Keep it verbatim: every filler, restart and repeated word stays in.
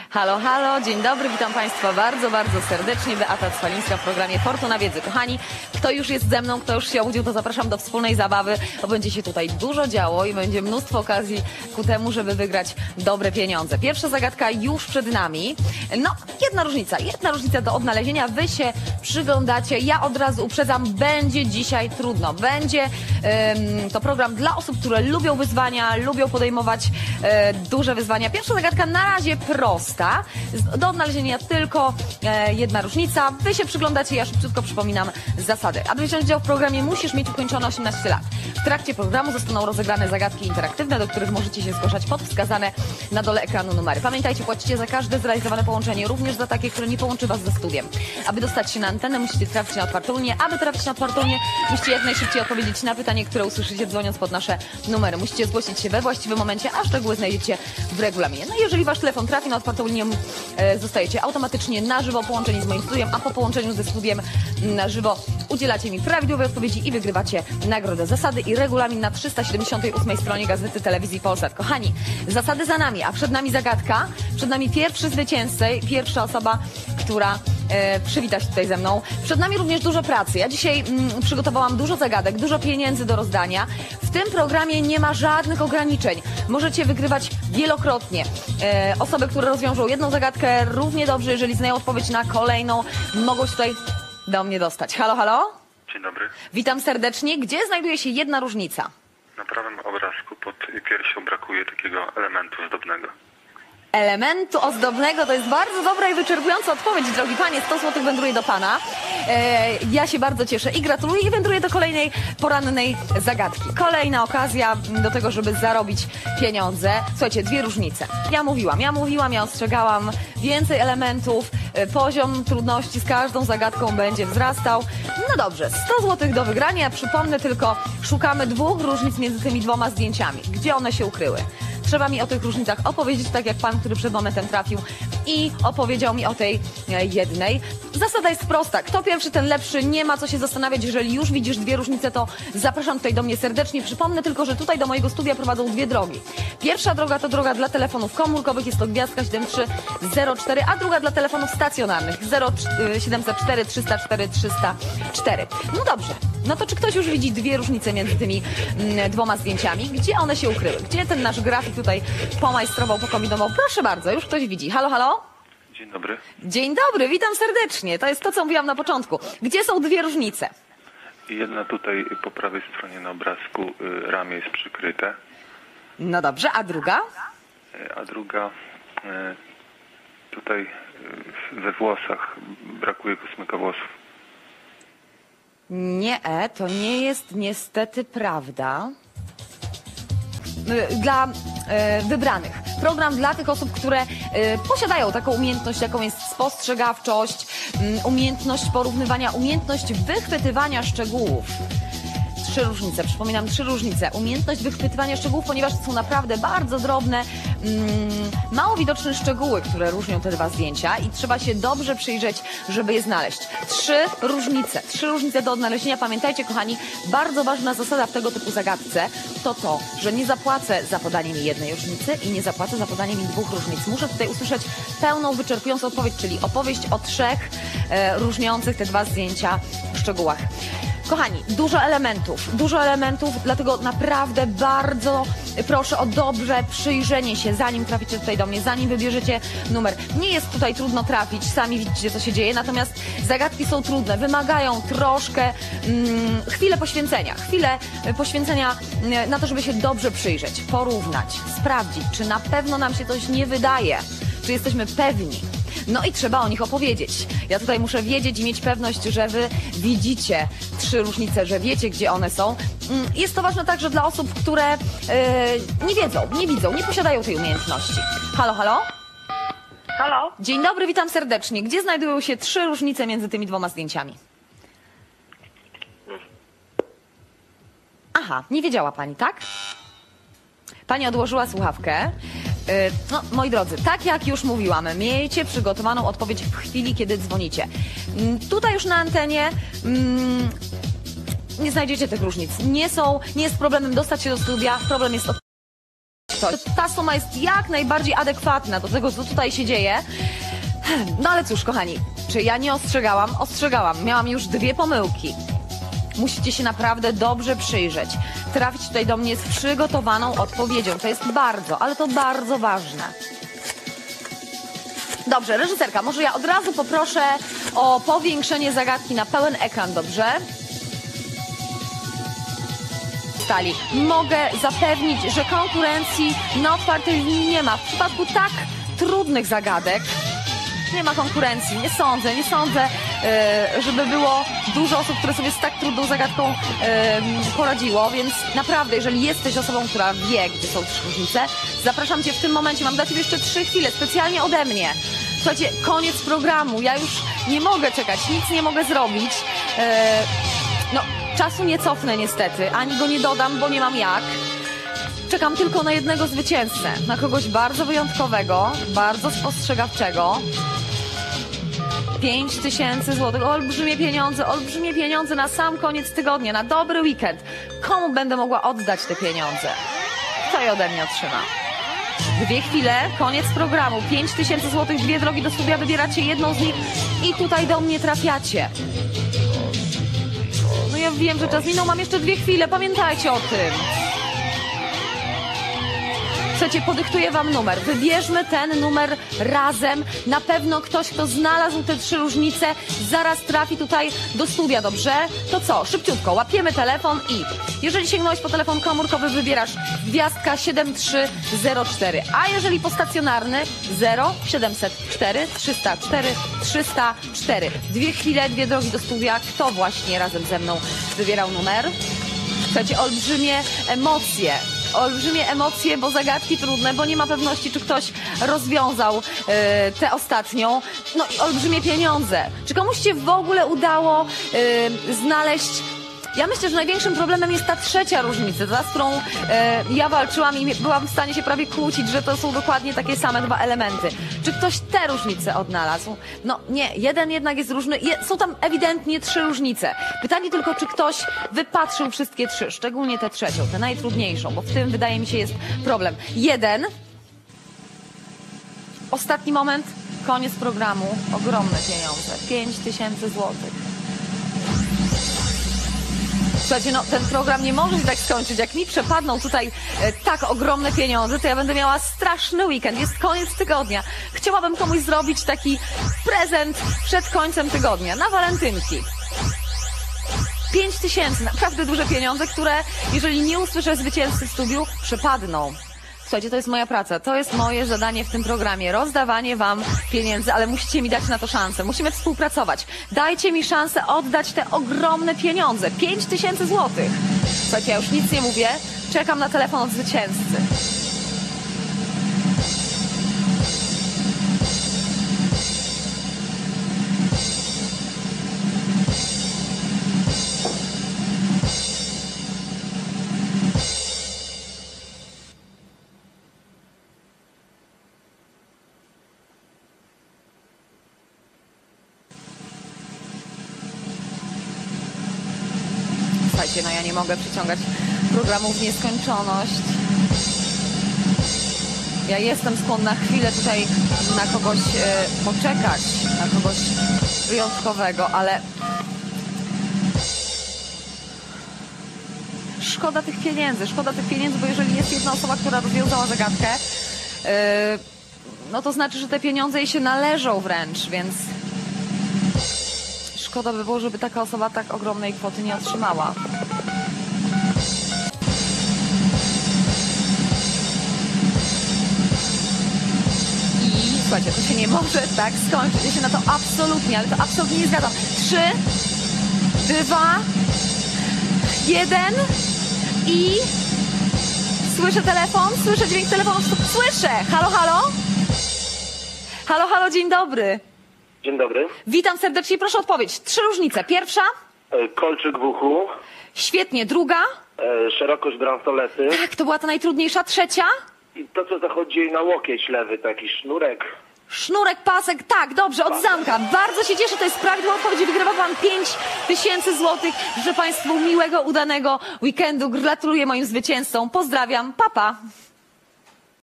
Halo, halo, dzień dobry, witam Państwa bardzo, bardzo serdecznie. Beata Cwalińska w programie Fortuna Wiedzy. Kochani, kto już jest ze mną, kto już się obudził, to zapraszam do wspólnej zabawy, bo będzie się tutaj dużo działo i będzie mnóstwo okazji ku temu, żeby wygrać dobre pieniądze. Pierwsza zagadka już przed nami. No, jedna różnica, jedna różnica do odnalezienia. Wy się przyglądacie, ja od razu uprzedzam, będzie dzisiaj trudno. Będzie ym, to program dla osób, które lubią wyzwania, lubią podejmować e, duże wyzwania. Pierwsza zagadka na razie prosta. Do odnalezienia tylko e, jedna różnica. Wy się przyglądacie, ja szybciutko przypominam zasady. Aby wziąć udział w programie, musisz mieć ukończone osiemnaście lat. W trakcie programu zostaną rozegrane zagadki interaktywne, do których możecie się zgłaszać pod wskazane na dole ekranu numery. Pamiętajcie, płacicie za każde zrealizowane połączenie, również za takie, które nie połączy Was ze studiem. Aby dostać się na antenę, musicie trafić na otwartą linię. Aby trafić na otwartą linię, musicie jak najszybciej odpowiedzieć na pytanie, które usłyszycie, dzwoniąc pod nasze numery. Musicie zgłosić się we właściwym momencie, a szczegóły znajdziecie w regulaminie. No i jeżeli Wasz telefon trafi na otwartą linię, e, zostajecie automatycznie na żywo połączeni z moim studiem, a po połączeniu ze studiem na żywo udzielacie mi prawidłowej odpowiedzi i wygrywacie nagrodę. Zasady i regulamin na trzysta siedemdziesiątej ósmej stronie Gazety Telewizji Polsat. Kochani, zasady za nami, a przed nami zagadka, przed nami pierwszy zwycięzca, pierwsza osoba, która e, przywita się tutaj ze mną. Przed nami również dużo pracy. Ja dzisiaj mm, przygotowałam dużo zagadek, dużo pieniędzy do rozdania. W tym programie nie ma żadnych ograniczeń. Możecie wygrywać wielokrotnie. E, osoby, które rozwiążą jedną zagadkę równie dobrze, jeżeli znają odpowiedź na kolejną, mogą się tutaj do mnie dostać. Halo, halo? Dzień dobry. Witam serdecznie. Gdzie znajduje się jedna różnica? Na prawym obrazku pod piersią brakuje takiego elementu zdobnego. Elementu ozdobnego to jest bardzo dobra i wyczerpująca odpowiedź, drogi panie. sto złotych wędruje do pana. E, ja się bardzo cieszę i gratuluję i wędruję do kolejnej porannej zagadki. Kolejna okazja do tego, żeby zarobić pieniądze. Słuchajcie, dwie różnice. Ja mówiłam, ja mówiłam, ja ostrzegałam. Więcej elementów, e, poziom trudności z każdą zagadką będzie wzrastał. No dobrze, sto złotych do wygrania. Przypomnę tylko, szukamy dwóch różnic między tymi dwoma zdjęciami. Gdzie one się ukryły? Trzeba mi o tych różnicach opowiedzieć, tak jak pan, który przed momentem trafił i opowiedział mi o tej jednej. Zasada jest prosta. Kto pierwszy, ten lepszy. Nie ma co się zastanawiać. Jeżeli już widzisz dwie różnice, to zapraszam tutaj do mnie serdecznie. Przypomnę tylko, że tutaj do mojego studia prowadzą dwie drogi. Pierwsza droga to droga dla telefonów komórkowych, jest to gwiazdka siedem trzy zero cztery, a druga dla telefonów stacjonarnych zero siedem zero cztery trzysta cztery trzysta cztery. No dobrze. No to czy ktoś już widzi dwie różnice między tymi mm, dwoma zdjęciami? Gdzie one się ukryły? Gdzie ten nasz grafik tutaj pomajstrował, pokombinował? Proszę bardzo, już ktoś widzi. Halo, halo? Dzień dobry. Dzień dobry, witam serdecznie. To jest to, co mówiłam na początku. Gdzie są dwie różnice? Jedna tutaj po prawej stronie na obrazku, y, ramię jest przykryte, No dobrze, a druga? y, a druga y, tutaj y, we włosach brakuje kosmyka włosów. Nie, to nie jest niestety prawda. Dla e, wybranych. Program dla tych osób, które e, posiadają taką umiejętność, jaką jest spostrzegawczość, m, umiejętność porównywania, umiejętność wychwytywania szczegółów. Trzy różnice, przypominam, trzy różnice. Umiejętność wychwytywania szczegółów, ponieważ to są naprawdę bardzo drobne, mm, mało widoczne szczegóły, które różnią te dwa zdjęcia i trzeba się dobrze przyjrzeć, żeby je znaleźć. Trzy różnice, trzy różnice do odnalezienia. Pamiętajcie, kochani, bardzo ważna zasada w tego typu zagadce to to, że nie zapłacę za podanie mi jednej różnicy i nie zapłacę za podanie mi dwóch różnic. Muszę tutaj usłyszeć pełną, wyczerpującą odpowiedź, czyli opowieść o trzech e, różniących te dwa zdjęcia szczegółach. Kochani, dużo elementów, dużo elementów, dlatego naprawdę bardzo proszę o dobrze przyjrzenie się, zanim traficie tutaj do mnie, zanim wybierzecie numer. Nie jest tutaj trudno trafić, sami widzicie, co się dzieje, natomiast zagadki są trudne, wymagają troszkę, mm, chwilę poświęcenia, chwilę poświęcenia na to, żeby się dobrze przyjrzeć, porównać, sprawdzić, czy na pewno nam się coś nie wydaje, czy jesteśmy pewni. No i trzeba o nich opowiedzieć. Ja tutaj muszę wiedzieć i mieć pewność, że wy widzicie trzy różnice, że wiecie, gdzie one są. Jest to ważne także dla osób, które yy, nie wiedzą, nie widzą, nie posiadają tej umiejętności. Halo, halo? Halo? Dzień dobry, witam serdecznie. Gdzie znajdują się trzy różnice między tymi dwoma zdjęciami? Aha, nie wiedziała pani, tak? Pani odłożyła słuchawkę. No, moi drodzy, tak jak już mówiłam, miejcie przygotowaną odpowiedź w chwili, kiedy dzwonicie. Tutaj już na antenie mm, nie znajdziecie tych różnic. Nie są, nie jest problemem dostać się do studia, problem jest ktoś. Ta suma jest jak najbardziej adekwatna do tego, co tutaj się dzieje. No ale cóż, kochani, czy ja nie ostrzegałam? Ostrzegałam. Miałam już dwie pomyłki. Musicie się naprawdę dobrze przyjrzeć. Trafić tutaj do mnie z przygotowaną odpowiedzią. To jest bardzo, ale to bardzo ważne. Dobrze, reżyserka, może ja od razu poproszę o powiększenie zagadki na pełen ekran, dobrze? Stali. Mogę zapewnić, że konkurencji na otwartej linii nie ma. W przypadku tak trudnych zagadek nie ma konkurencji. Nie sądzę, nie sądzę, yy, żeby było dużo osób, które sobie z tak trudną zagadką yy, poradziło, więc naprawdę, jeżeli jesteś osobą, która wie, gdzie są trzy różnice, zapraszam cię w tym momencie. Mam dla ciebie jeszcze trzy chwile, specjalnie ode mnie. Słuchajcie, koniec programu. Ja już nie mogę czekać, nic nie mogę zrobić. Yy, no, czasu nie cofnę niestety, ani go nie dodam, bo nie mam jak. Czekam tylko na jednego zwycięzcę, na kogoś bardzo wyjątkowego, bardzo spostrzegawczego. Pięć tysięcy złotych, olbrzymie pieniądze, olbrzymie pieniądze na sam koniec tygodnia, na dobry weekend. Komu będę mogła oddać te pieniądze? Kto je ode mnie otrzyma? Dwie chwile, koniec programu. Pięć tysięcy złotych, dwie drogi do studia, wybieracie jedną z nich i tutaj do mnie trafiacie. No ja wiem, że czas minął, mam jeszcze dwie chwile, pamiętajcie o tym. Słuchajcie, podyktuję wam numer. Wybierzmy ten numer razem. Na pewno ktoś, kto znalazł te trzy różnice, zaraz trafi tutaj do studia, dobrze? To co? Szybciutko, łapiemy telefon i jeżeli sięgnąłeś po telefon komórkowy, wybierasz gwiazdka siedem trzy zero cztery. A jeżeli po stacjonarny, zero siedemset cztery trzysta cztery trzysta cztery. Dwie chwile, dwie drogi do studia. Kto właśnie razem ze mną wybierał numer? Słuchajcie, olbrzymie emocje. Olbrzymie emocje, bo zagadki trudne, bo nie ma pewności, czy ktoś rozwiązał e, tę ostatnią. No i olbrzymie pieniądze. Czy komuś się w ogóle udało e, znaleźć... Ja myślę, że największym problemem jest ta trzecia różnica, ta, z którą e, ja walczyłam i byłam w stanie się prawie kłócić, że to są dokładnie takie same dwa elementy. Czy ktoś te różnice odnalazł? No nie, jeden jednak jest różny. Je, są tam ewidentnie trzy różnice. Pytanie tylko, czy ktoś wypatrzył wszystkie trzy, szczególnie tę trzecią, tę najtrudniejszą, bo w tym wydaje mi się jest problem. Jeden. Ostatni moment, koniec programu, ogromne pieniądze, pięć tysięcy złotych. Słuchajcie, no ten program nie może się tak skończyć. Jak mi przepadną tutaj e, tak ogromne pieniądze, to ja będę miała straszny weekend. Jest koniec tygodnia. Chciałabym komuś zrobić taki prezent przed końcem tygodnia, na walentynki. Pięć tysięcy, naprawdę duże pieniądze, które, jeżeli nie usłyszę zwycięzcy w studiu, przepadną. Słuchajcie, to jest moja praca, to jest moje zadanie w tym programie, rozdawanie wam pieniędzy, ale musicie mi dać na to szansę, musimy współpracować. Dajcie mi szansę oddać te ogromne pieniądze, pięć tysięcy złotych. Słuchajcie, ja już nic nie mówię, czekam na telefon od zwycięzcy. Słuchajcie, no ja nie mogę przyciągać programów w nieskończoność. Ja jestem skłonna chwilę tutaj na kogoś e, poczekać, na kogoś wyjątkowego, ale szkoda tych pieniędzy, szkoda tych pieniędzy, bo jeżeli jest jedna osoba, która rozwiązała zagadkę, e, no to znaczy, że te pieniądze jej się należą wręcz, więc szkoda by było, żeby taka osoba tak ogromnej kwoty nie otrzymała. I słuchajcie, to się nie może tak skończyć. Ja się na to absolutnie, ale to absolutnie nie zgadzam. Trzy, dwa, jeden i słyszę telefon, słyszę dźwięk telefonu, słyszę! Halo, halo? Halo, halo, dzień dobry. Dzień dobry. Witam serdecznie, proszę odpowiedź. Trzy różnice. Pierwsza? E, Kolczyk w uchu. Świetnie. Druga? E, szerokość bransolety. Tak, to była ta najtrudniejsza. Trzecia? I to, co zachodzi jej na łokieć lewy, taki sznurek. Sznurek, pasek, tak, dobrze, od zamka. Bardzo się cieszę, to jest prawidłowa odpowiedź. Wygrywa pan pięć tysięcy złotych. Życzę państwu miłego, udanego weekendu. Gratuluję moim zwycięzcom. Pozdrawiam, papa. Pa.